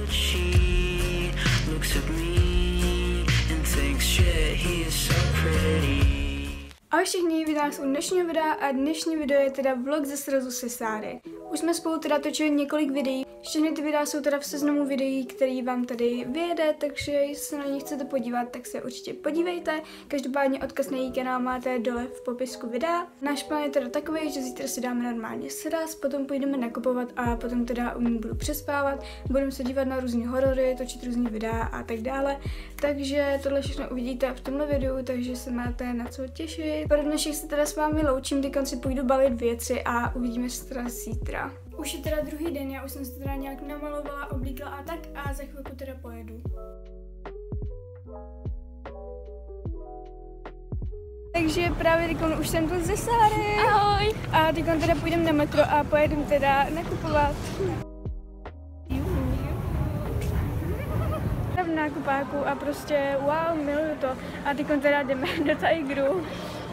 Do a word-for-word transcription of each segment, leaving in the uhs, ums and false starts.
but she looks at me and thinks shit, he is so pretty. Ahoj všichni, vítám vás u dnešního videa a dnešní video je teda vlog ze srazu se Sáry. Už jsme spolu teda točili několik videí, všechny ty videa jsou teda v seznamu videí, který vám tady vyjede, takže jestli se na ně chcete podívat, tak se určitě podívejte. Každopádně odkaz na její kanál máte dole v popisku videa. Náš plán je teda takový, že zítra si dáme normálně sraz, potom půjdeme nakupovat a potom teda u ní budu přespávat, budeme se dívat na různé horory, točit různé videa a tak dále. Takže tohle všechno uvidíte v tomhle videu, takže se máte na co těšit. Pro dnešek se teda s vámi loučím, teď si půjdu balit věci a uvidíme se teda zítra. Už je teda druhý den, já už jsem se teda nějak namalovala, oblíkla a tak a za chvilku teda pojedu. Takže právě teď už jsem tu ze Sáry. Ahoj! A teď teda půjdeme na metro a pojedeme teda nakupovat. V nákupáku a prostě wow, miluju to. A teď teda jdeme do Tigeru.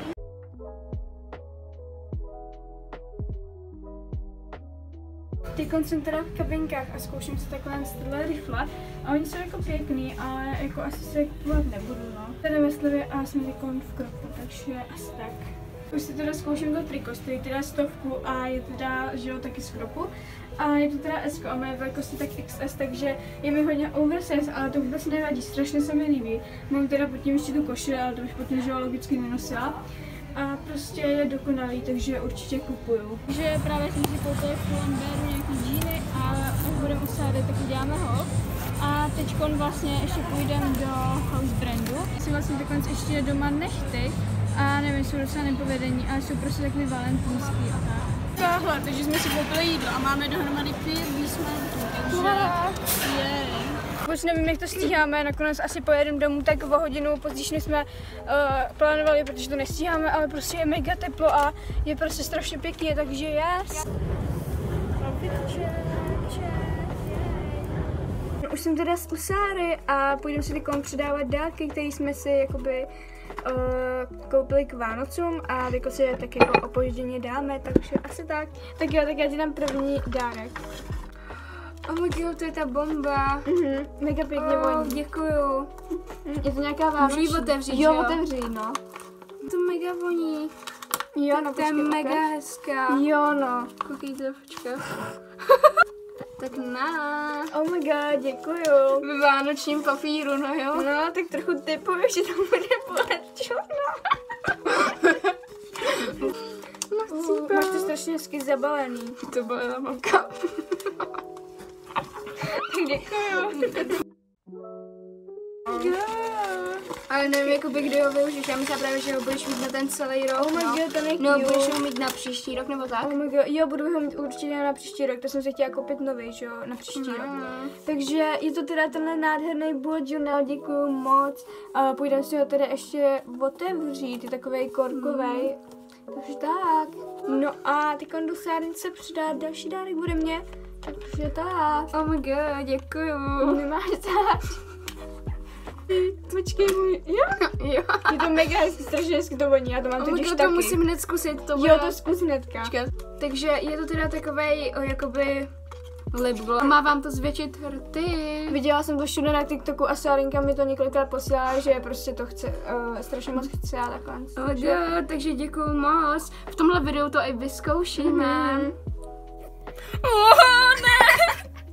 Teď jsem teda v kabinkách a zkouším se takhle z rifle a oni jsou jako pěkný, ale jako asi se kupovat nebudu, no. Teda ve slevě a jsme teď v kroku, takže asi tak. Už si teda zkouším to triko, stojí teda stovku a je teda, že jo, taky z kropu. A je to teda S a moje velikost je tak X S, takže je mi hodně oversize, ale to vůbec nevadí, strašně se mi líbí. Mám teda pod tím ještě tu košili, ale to bych pod tím, že logicky nenosila. A prostě je dokonalý, takže určitě kupuju. Takže právě jsem si koupila v Pull&Bearu nějaký džíny a až budeme u Sáry, tak uděláme hol. A teďkon vlastně ještě půjdeme do House Brandu. Si vlastně takhle ještě doma nechty a nevím, jsou docela nepovedení, ale jsou prostě takový valentýnský a tak. Tohle, takže jsme si koupili jídlo a máme dohromady pět výsledků, takže je. Už nevím, jak to stíháme, nakonec asi pojedeme domů tak o hodinu později, než jsme uh, plánovali, protože to nestíháme, ale prostě je mega teplo a je prostě strašně pěkně, takže yes. Už jsem teda z Sáry a půjdeme si teď předávat dárky, které jsme si jakoby uh, koupili k Vánocům a teď si je tak jako opožděně dáme, takže asi tak. Tak jo, tak já ti dám první dárek. Oh my god, to je ta bomba. Mhm, mega pěkně oh, voní. Děkuju. Je to nějaká vánoční. Můžu ji otevřít, jo? Jo, otevři, no. To mega voní. Jo, tak no, to je mega okay. Hezká. Jo, no. Koukejte, počkej. Tak na. Oh my god, děkuju. V vánočním papíru, no jo. No, tak trochu typuju, že tam bude polečona. uh, máš to strašně hezky zabalený. To byla mamka. Děkuju. Ale nevím, jakoby, kdy ho využiješ. Já myslím právě, že ho budeš mít na ten celý rok. Oh my no. God, ten je no, budeš ho mít na příští rok, nebo tak? Oh my god, jo, budu ho mít určitě na příští rok. To jsem si chtěla koupit nový, že jo, na příští mm. rok. Takže je to teda tenhle nádherný bodžurnál, děkuju moc. A půjdeme si ho teda ještě otevřít, je takovej korkovej. Mm. Takže tak. No a teď do Sárnice přidá další dárek bude mě. Takže tak. Oh my god, děkuju. Nemáš zač. Počkej, můj. Jo? Jo. Je to mega hezky, strašně hezky to voní, já to mám oh totiž taky. To musím hned zkusit, to bude. Jo, to zkus hnedka. Počkej. Takže je to teda takovej, jakoby libgloss. Má vám to zvětšit rty. Viděla jsem to všude na TikToku a Sárinka mi to několikrát posílala, že prostě to chce, uh, strašně moc chce a takhle. Oh takže, takže děkuju moc. V tomhle videu to i vyzkoušíme. Mm-hmm. Oh, ne!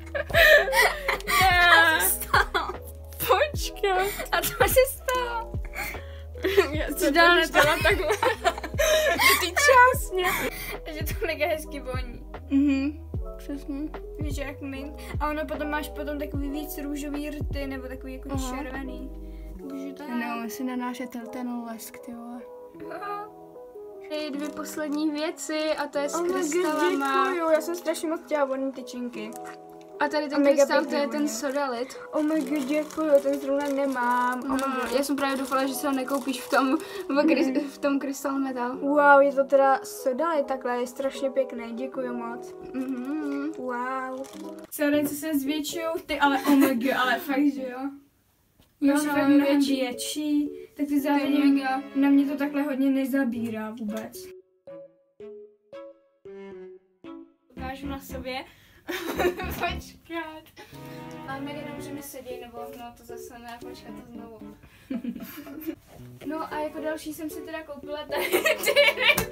Ne! Co se stalo? Počkej. A co se stalo? Já jsem dala netala takhle. Ty čásně. Že to mega hezky voní. Mhm. Přesně. Víš, jak mint. A ono potom máš potom takový víc růžový rty, nebo takový jako aha. Červený. Takže tak. No, my si nanášet ten lesk, ty vole. Aha. Dvě poslední věci a to je s oh krystalama. Děkuju, já jsem strašně moc chtěla vodní tyčinky. A tady ten krystal, to je ten sodalit. Oh my god, děkuju, ten zrovna nemám. Oh no, já jsem právě doufala, že se ho nekoupíš v tom, v, v tom Crystal Metal. Wow, je to teda sodalit takhle, je strašně pěkný, děkuju moc. Mm-hmm. Wow. Sádence se zvětšujou, ty ale oh my god, ale fakt, že jo? Jo, no, fakt mnohem větší. větší, tak ty zároveň na mě to takhle hodně nezabírá vůbec. Ukážu na sobě. Počkat. a mega dobře mi sedí, nebo no to zase ne, počkat to znovu. No a jako další jsem si teda koupila tady ty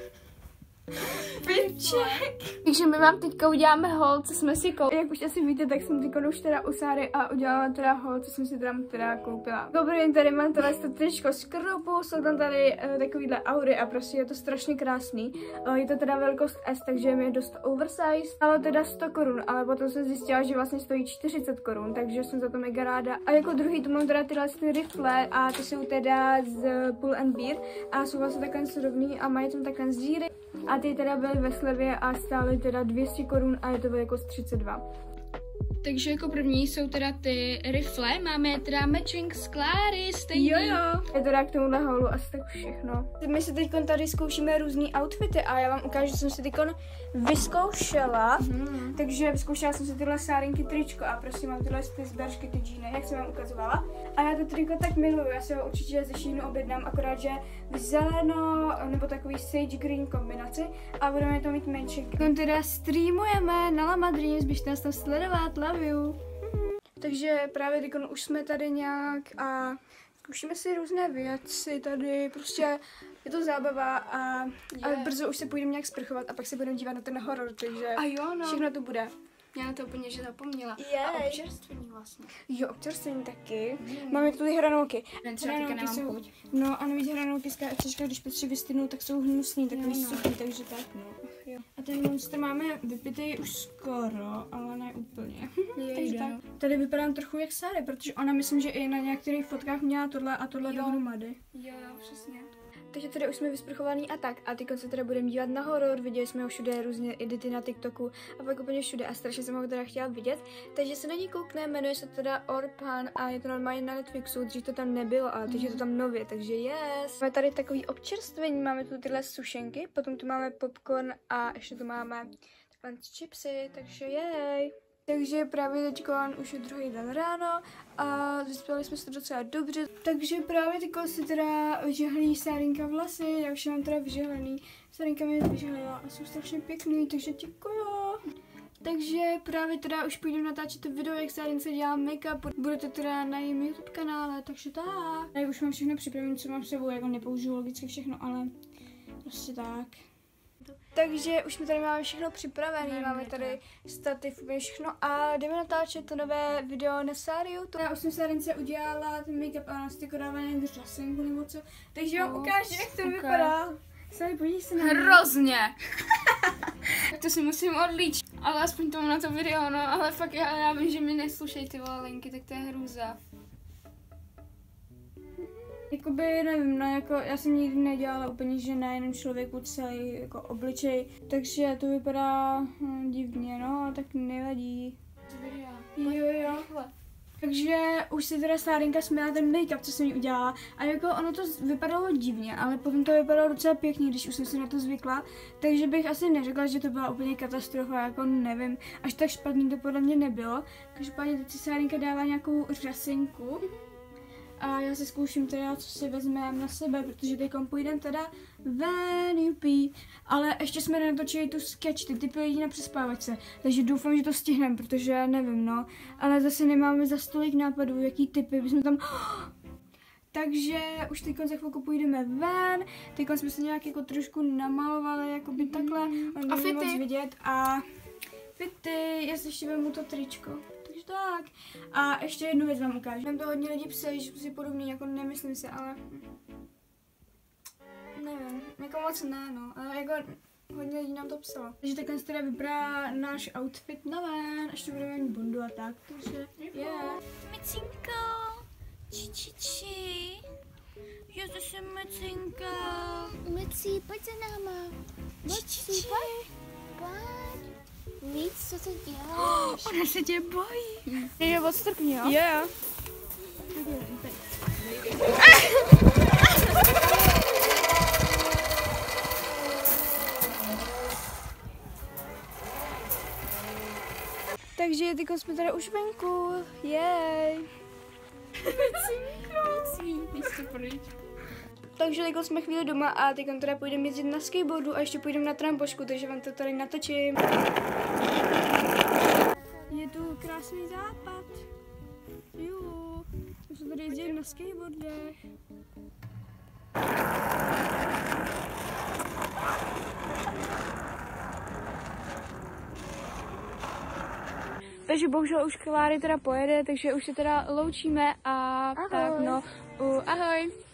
pinček. Takže my vám teďka uděláme haul, co jsme si koupili. Jak už asi víte, tak jsem teďka už teda u Sáry a udělala teda haul, co jsem si teda, teda koupila. Dobrý, tady mám teda to tričko z Kropu, jsou tam tady uh, takovýhle aury a prostě je to strašně krásný. Uh, je to teda velikost S, takže mi je dost oversize, ale teda sto korun, ale potom jsem zjistila, že vlastně stojí čtyřicet korun, takže jsem za to mega ráda. A jako druhý tu mám teda tyhle ty rifle a ty jsou teda z Pull and Bear a jsou vlastně takhle srovný a mají tam takhle díry. A ty teda byly ve slevě a stály teda dvě stě korun a je to velikost třicet dva. Takže jako první jsou teda ty rifle, máme teda matching skláry, stejný. Jo jo. Je teda k tomuhle haulu asi tak všechno. My si teď tady zkoušíme různý outfity a já vám ukážu, že jsem si teď vyzkoušela. Mm. Takže vyzkoušela jsem si tyhle sárinky tričko a prostě mám tyhle ty zberšky, ty džíny, jak jsem vám ukazovala. A já to triko tak miluju, já si ho určitě ze Sheinu objednám, akorát že v zeleno nebo takový sage green kombinaci a budeme to mít menší. Teď teda streamujeme na La Madrid, běžte nás tam sledovat, love you. Takže právě teď už jsme tady nějak a zkoušíme si různé věci tady, prostě je to zábava a, a brzo už se půjdeme nějak sprchovat a pak se budeme dívat na ten horor, takže a jo, no. Všechno to bude. Já na to úplně že zapomněla. Jej. A občerstvení vlastně. Jo, občerstvení taky. Mm. Máme tu ty hranolky. Hranolky jsou, chuť. No a navíc hranolky z KFCčka, když Petři vystydnou, tak jsou hnusný, takový no, suchý, takže tak no. Jo. A ten monster máme vypitý už skoro, ale ne úplně. Takže tak. Tady vypadám trochu jak Sáry, protože ona myslím, že i na některých fotkách měla tohle a tohle dohromady. Jo, jo, přesně. Takže tady už jsme vysprchovaný a tak. A teď se teda budeme dívat na horor, viděli jsme ho všude, různě edity na TikToku a pak úplně všude a strašně jsem ho teda chtěla vidět. Takže se na ní koukne, jmenuje se teda Orphan a je to normálně na Netflixu, dřív to tam nebylo, ale teď je to tam nově, takže yes. Máme tady takový občerstvení, máme tu tyhle sušenky, potom tu máme popcorn a ještě tu máme takové chipsy, takže jej. Takže právě teď už je druhý den ráno a vyspali jsme se docela dobře. Takže právě teď si teda vyžehlí Sárinka vlasy, já už mám teda vyžehlený. Sárinka mi vyžehlila a jsou strašně pěkný, takže děkuju. Takže právě teda už půjdeme natáčet to video, jak Sárince dělá make-up. Bude to teda na jejím YouTube kanále, takže tak. Já už mám všechno připravené, co mám s sebou, jako nepoužiju logicky všechno, ale prostě tak. Takže už mi tady máme všechno připravené, máme tady stativ, úplně všechno a jdeme natáčet to nové video na Sáriu. Já už jsem Sárince udělala ten make-up a nás jako dává nějak řasenku nebo co, takže vám ukážu, jak to okay. vypadá. Sári, podívej se na mě. Hrozně! Tak to si musím odlíčit, ale aspoň to mám na to video, no, ale fakt já, já vím, že mi neslušej ty vole linky, tak to je hrůza. Jakoby, nevím, no jako, já jsem nikdy nedělala úplně, že na jenom člověku celý jako obličej, takže to vypadá hm, divně, no, ale tak nevadí. Jo, jo. Takže už si teda Sárinka směla ten make-up, co jsem jí udělala a jako ono to vypadalo divně, ale potom to vypadalo docela pěkně, když už jsem si na to zvykla, takže bych asi neřekla, že to byla úplně katastrofa, jako nevím, až tak špatný to podle mě nebylo. Každopádně teď si Sárinka dává nějakou řasenku. A já se zkouším teda, co si vezmeme na sebe, protože teďkom půjdeme teda ven, jupí. Ale ještě jsme nenatočili tu sketch, ty typy lidí na přespávačce. Takže doufám, že to stihneme, protože já nevím, no. Ale zase nemáme za stolik nápadů, jaký typy bychom tam... Takže už teďkom za chvilku půjdeme ven. Teďkom jsme se nějak jako trošku namalovali, jakoby takhle. A fity. Vidět. A fity, já si ještě vemu to tričko. Tak. A ještě jednu věc vám ukážu. Mám to hodně lidí psali, že si podobně, jako nemyslím si, ale... Nevím, jako moc ne, no, ale jako hodně lidí nám to psalo. Takže takhle teda vypadá náš outfit na ven, ještě budeme mít bundu a tak, takže yeah. Micinko, či či či, já zase Micinka. Mici, pojď za náma. Mici, pojď. Pojď. Víc, co ty děláš? Ona se tě bojí. Je odstrkni, jo? Jo. Takže teď jsme tady už venku. Jej. Takže teď jsme chvíli doma a teď teda půjdeme jezdit na skateboardu a ještě půjdeme na trampošku, takže vám to tady natočím. Je tu krásný západ. Jo, my jsme tady jezdili na skateboardech. Takže bohužel už Kláry teda pojede, takže už se teda loučíme a Ahoj. tak no, uh, ahoj.